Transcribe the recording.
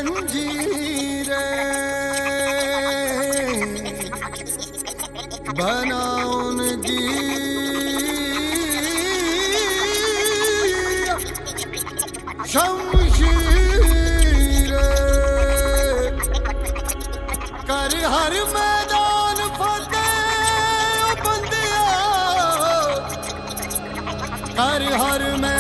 जंजीर बनाओ उनकी शमशीर कर हर मैदान फतेह बंदिया कर हर